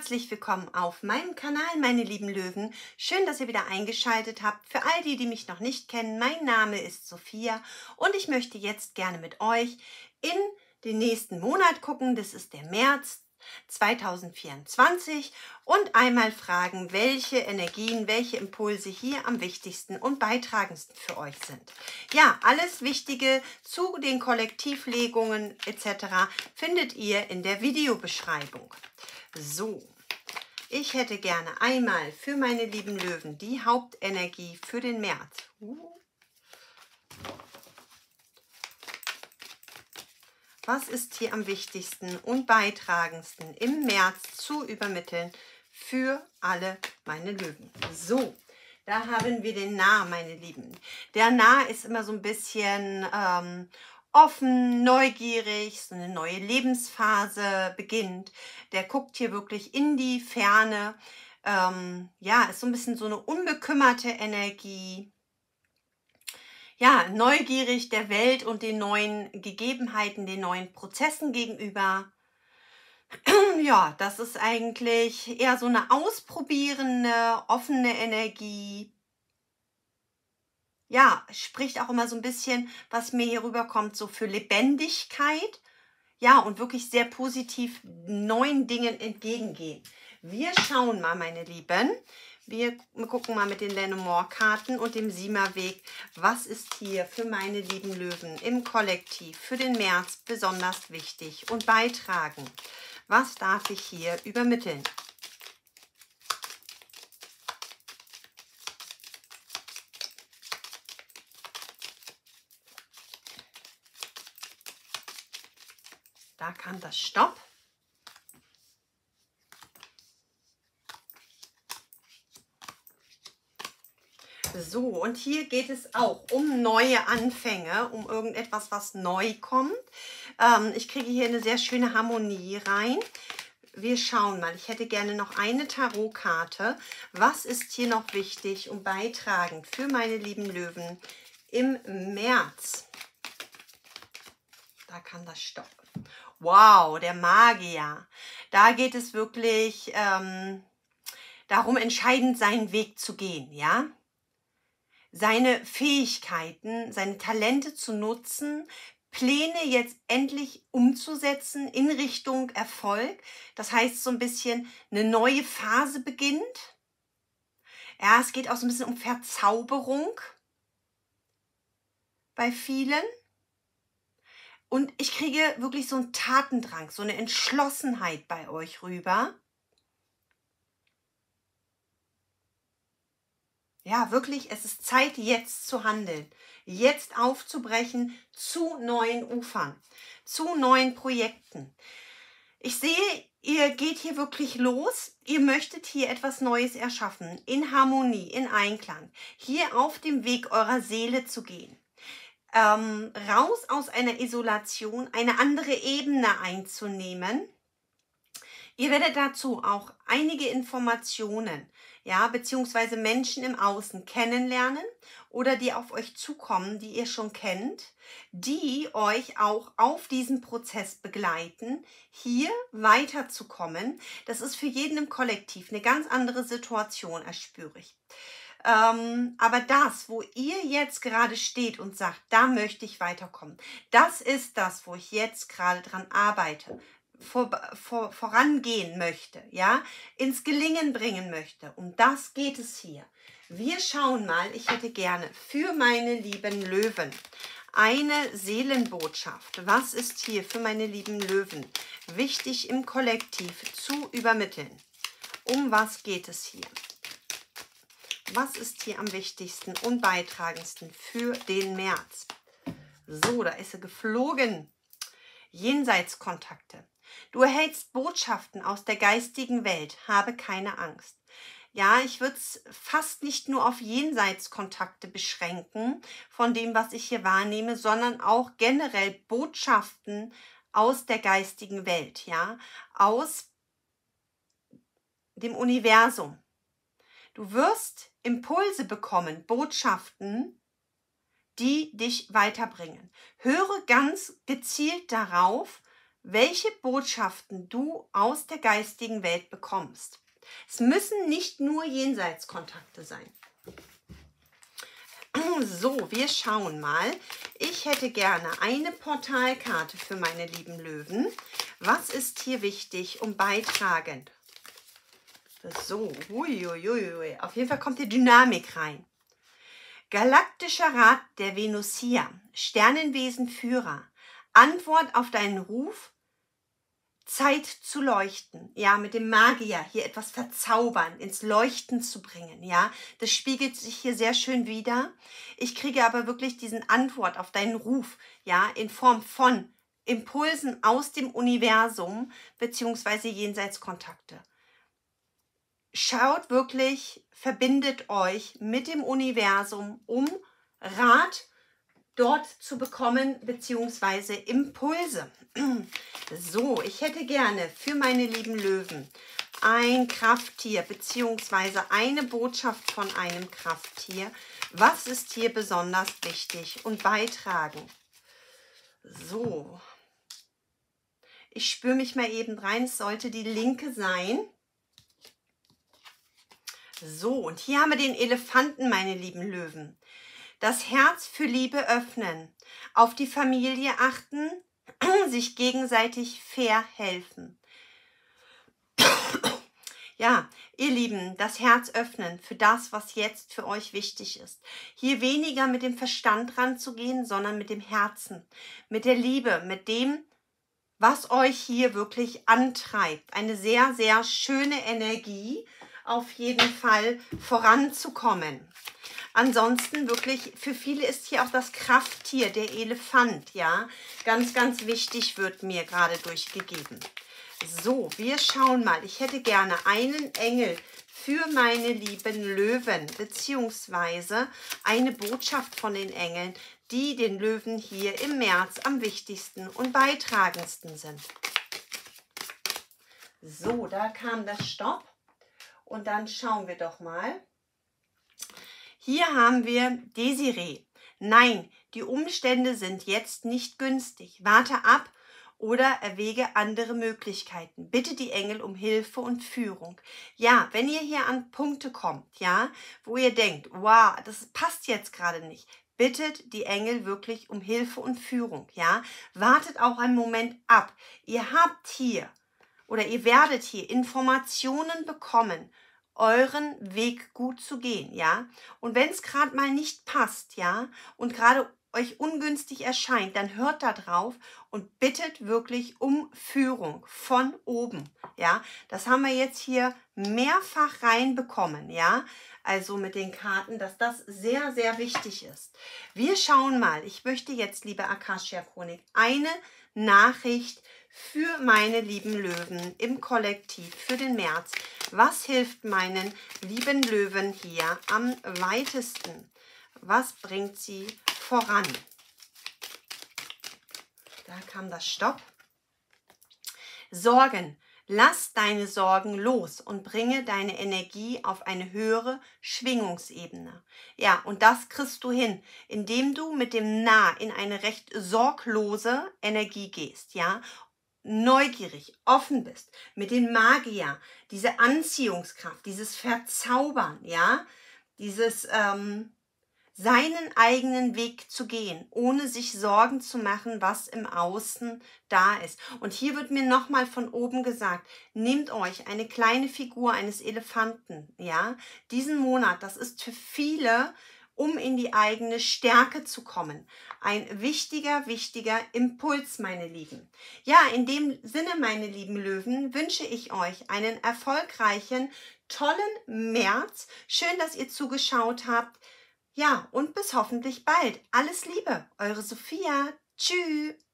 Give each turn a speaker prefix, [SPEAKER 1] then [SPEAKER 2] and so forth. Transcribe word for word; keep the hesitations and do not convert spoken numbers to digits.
[SPEAKER 1] herzlich willkommen auf meinem Kanal, meine lieben Löwen. Schön, dass ihr wieder eingeschaltet habt. Für all die, die mich noch nicht kennen, mein Name ist Sophia und ich möchte jetzt gerne mit euch in den nächsten Monat gucken. Das ist der März zweitausendvierundzwanzig und einmal fragen, welche Energien, welche Impulse hier am wichtigsten und beitragendsten für euch sind. Ja, alles Wichtige zu den Kollektivlegungen et cetera findet ihr in der Videobeschreibung. So, ich hätte gerne einmal für meine lieben Löwen die Hauptenergie für den März. Uh. Was ist hier am wichtigsten und beitragendsten im März zu übermitteln für alle meine Löwen? So, da haben wir den Nah, meine Lieben. Der Nah ist immer so ein bisschen ähm, offen, neugierig, so eine neue Lebensphase beginnt. Der guckt hier wirklich in die Ferne. Ähm, ja, ist so ein bisschen so eine unbekümmerte Energie. Ja, neugierig der Welt und den neuen Gegebenheiten, den neuen Prozessen gegenüber. Ja, das ist eigentlich eher so eine ausprobierende, offene Energie. Ja, spricht auch immer so ein bisschen, was mir hier rüberkommt, so für Lebendigkeit. Ja, und wirklich sehr positiv neuen Dingen entgegengehen. Wir schauen mal, meine Lieben. Wir gucken mal mit den Lenormand-Karten und dem Sima-Weg, was ist hier für meine lieben Löwen im Kollektiv für den März besonders wichtig und beitragen. Was darf ich hier übermitteln? Da kam das Stopp. So, und hier geht es auch um neue Anfänge, um irgendetwas, was neu kommt. Ähm, ich kriege hier eine sehr schöne Harmonie rein. Wir schauen mal, ich hätte gerne noch eine Tarotkarte. Was ist hier noch wichtig und beitragend für meine lieben Löwen im März? Da kann das Stopp. Wow, der Magier. Da geht es wirklich ähm, darum, entscheidend seinen Weg zu gehen, ja? Seine Fähigkeiten, seine Talente zu nutzen, Pläne jetzt endlich umzusetzen in Richtung Erfolg. Das heißt so ein bisschen, eine neue Phase beginnt. Ja, es geht auch so ein bisschen um Verzauberung bei vielen. Und ich kriege wirklich so einen Tatendrang, so eine Entschlossenheit bei euch rüber. Ja, wirklich, es ist Zeit, jetzt zu handeln, jetzt aufzubrechen zu neuen Ufern, zu neuen Projekten. Ich sehe, ihr geht hier wirklich los, ihr möchtet hier etwas Neues erschaffen, in Harmonie, in Einklang, hier auf dem Weg eurer Seele zu gehen, ähm, raus aus einer Isolation, eine andere Ebene einzunehmen. Ihr werdet dazu auch einige Informationen, ja, beziehungsweise Menschen im Außen kennenlernen oder die auf euch zukommen, die ihr schon kennt, die euch auch auf diesem Prozess begleiten, hier weiterzukommen. Das ist für jeden im Kollektiv eine ganz andere Situation, erspüre ich. Ähm, aber das, wo ihr jetzt gerade steht und sagt, da möchte ich weiterkommen, das ist das, wo ich jetzt gerade dran arbeite. Vor, vor, vorangehen möchte, ja, ins Gelingen bringen möchte. Um das geht es hier. Wir schauen mal, ich hätte gerne für meine lieben Löwen eine Seelenbotschaft. Was ist hier für meine lieben Löwen wichtig im Kollektiv zu übermitteln? Um was geht es hier? Was ist hier am wichtigsten und beitragendsten für den März? So, da ist sie geflogen. Jenseitskontakte. Du erhältst Botschaften aus der geistigen Welt. Habe keine Angst. Ja, ich würde es fast nicht nur auf Jenseitskontakte beschränken, von dem, was ich hier wahrnehme, sondern auch generell Botschaften aus der geistigen Welt, ja, aus dem Universum. Du wirst Impulse bekommen, Botschaften, die dich weiterbringen. Höre ganz gezielt darauf, welche Botschaften du aus der geistigen Welt bekommst. Es müssen nicht nur Jenseitskontakte sein. So, wir schauen mal. Ich hätte gerne eine Portalkarte für meine lieben Löwen. Was ist hier wichtig und beitragend? So, uiuiui. Auf jeden Fall kommt die Dynamik rein. Galaktischer Rat der Venusier, Sternenwesenführer, Antwort auf deinen Ruf, Zeit zu leuchten, ja, mit dem Magier hier etwas verzaubern, ins Leuchten zu bringen, ja, das spiegelt sich hier sehr schön wider. Ich kriege aber wirklich diesen Antwort auf deinen Ruf, ja, in Form von Impulsen aus dem Universum beziehungsweise Jenseitskontakte. Schaut wirklich, verbindet euch mit dem Universum, um Rat dort zu bekommen, beziehungsweise Impulse. So, ich hätte gerne für meine lieben Löwen ein Krafttier, beziehungsweise eine Botschaft von einem Krafttier. Was ist hier besonders wichtig und beitragen? So, ich spüre mich mal eben rein, es sollte die linke sein. So, und hier haben wir den Elefanten, meine lieben Löwen. Das Herz für Liebe öffnen, auf die Familie achten, sich gegenseitig fair helfen. Ja, ihr Lieben, das Herz öffnen für das, was jetzt für euch wichtig ist. Hier weniger mit dem Verstand ranzugehen, sondern mit dem Herzen, mit der Liebe, mit dem, was euch hier wirklich antreibt. Eine sehr, sehr schöne Energie, auf jeden Fall voranzukommen. Ansonsten wirklich, für viele ist hier auch das Krafttier, der Elefant, ja. Ganz, ganz wichtig wird mir gerade durchgegeben. So, wir schauen mal. Ich hätte gerne einen Engel für meine lieben Löwen, beziehungsweise eine Botschaft von den Engeln, die den Löwen hier im März am wichtigsten und beitragendsten sind. So, da kam das Stopp. Und dann schauen wir doch mal. Hier haben wir Desiree. Nein, die Umstände sind jetzt nicht günstig. Warte ab oder erwäge andere Möglichkeiten. Bitte die Engel um Hilfe und Führung. Ja, wenn ihr hier an Punkte kommt, ja, wo ihr denkt, wow, das passt jetzt gerade nicht, bittet die Engel wirklich um Hilfe und Führung, ja. Wartet auch einen Moment ab. Ihr habt hier oder ihr werdet hier Informationen bekommen, euren Weg gut zu gehen, ja. Und wenn es gerade mal nicht passt, ja, und gerade euch ungünstig erscheint, dann hört da drauf und bittet wirklich um Führung von oben, ja. Das haben wir jetzt hier mehrfach reinbekommen, ja. Also mit den Karten, dass das sehr, sehr wichtig ist. Wir schauen mal. Ich möchte jetzt, liebe Akasha Chronik, eine Nachricht für meine lieben Löwen im Kollektiv für den März. Was hilft meinen lieben Löwen hier am weitesten? Was bringt sie voran? Da kam das Stopp. Sorgen. Lass deine Sorgen los und bringe deine Energie auf eine höhere Schwingungsebene. Ja, und das kriegst du hin, indem du mit dem Nah in eine recht sorglose Energie gehst, ja, neugierig, offen bist, mit dem Magier, diese Anziehungskraft, dieses Verzaubern, ja, dieses ähm, seinen eigenen Weg zu gehen, ohne sich Sorgen zu machen, was im Außen da ist. Und hier wird mir nochmal von oben gesagt, nehmt euch eine kleine Figur eines Elefanten, ja, diesen Monat, das ist für viele, um in die eigene Stärke zu kommen. Ein wichtiger, wichtiger Impuls, meine Lieben. Ja, in dem Sinne, meine lieben Löwen, wünsche ich euch einen erfolgreichen, tollen März. Schön, dass ihr zugeschaut habt. Ja, und bis hoffentlich bald. Alles Liebe, eure Sophia. Tschüss.